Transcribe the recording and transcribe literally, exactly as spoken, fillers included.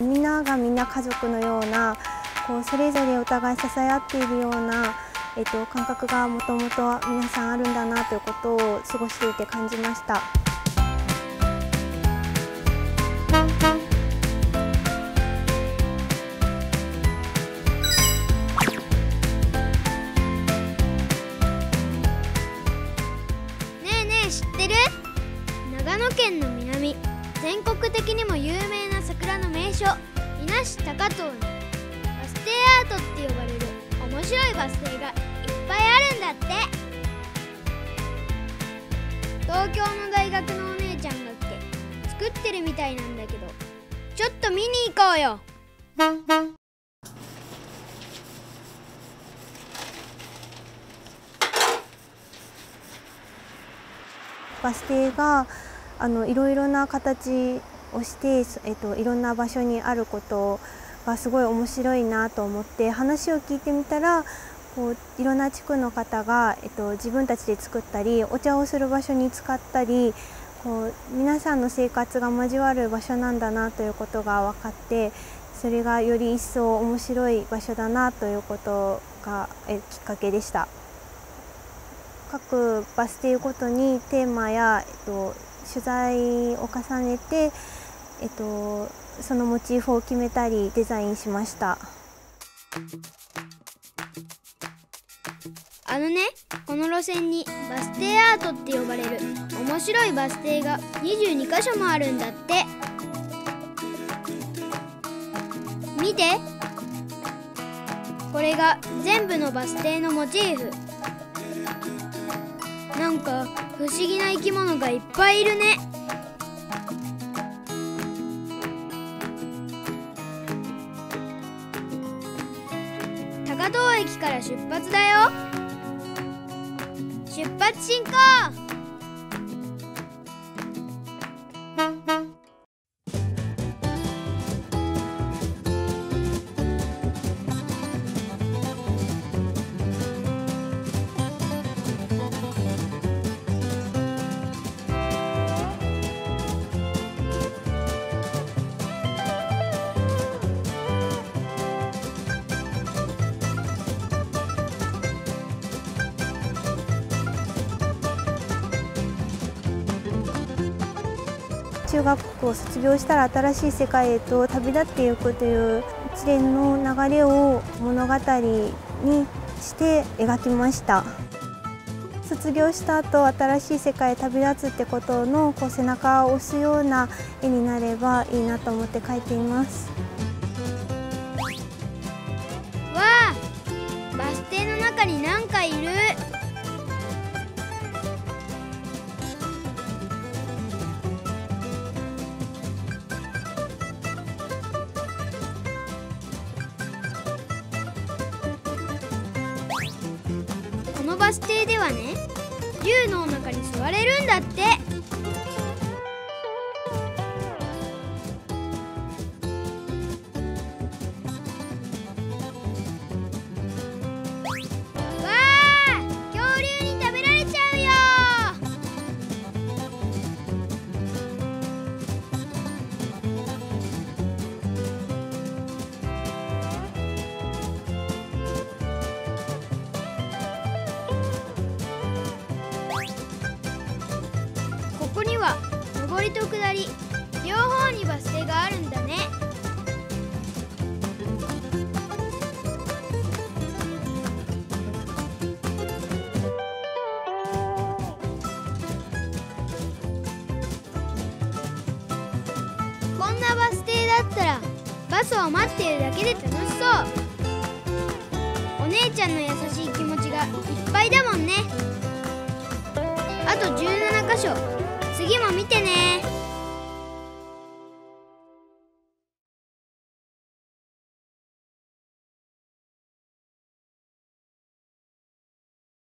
みんながみんな家族のような、こうそれぞれお互い支え合っているような、えっと、感覚がもともと皆さんあるんだなということを過ごしていて感じました。 知ってる？長野県の南、全国的にも有名な桜の名所、伊那市高遠にバス停アートって呼ばれる面白いバス停がいっぱいあるんだって。東京の大学のお姉ちゃんが来て作ってるみたいなんだけど、ちょっと見に行こうよ。 バス停があのいろいろな形をして、えっと、いろんな場所にあることがすごい面白いなと思って、話を聞いてみたら、こういろんな地区の方が、えっと、自分たちで作ったりお茶をする場所に使ったり、こう皆さんの生活が交わる場所なんだなということが分かって、それがより一層面白い場所だなということがえきっかけでした。各バス停ごとにテーマや、えっと、取材を重ねて、えっと、そのモチーフを決めたりデザインしました。 あのね、この路線にバス停アートって呼ばれる面白いバス停がにじゅうにかしょもあるんだって。見て、これが全部のバス停のモチーフ。なんか不思議な生き物がいっぱいいるね。高遠駅から出発だよ。出発進行。 中学校を卒業したら新しい世界へと旅立っていくという一連の流れを物語にして描きました。卒業した後、新しい世界へ旅立つってことのこう背中を押すような絵になればいいなと思って描いています。 わあ、バス停の中になんかいる。このバス停ではね、竜のお腹に座れるんだって。わあ、恐竜に食べられちゃうよ。ここには上りと下り両方にバス停があるんだね。こんなバス停だったらバスを待っているだけで楽しそう。お姉ちゃんの優しい気持ちがいっぱいだもんね。あとじゅうななかしょ、次も見てね。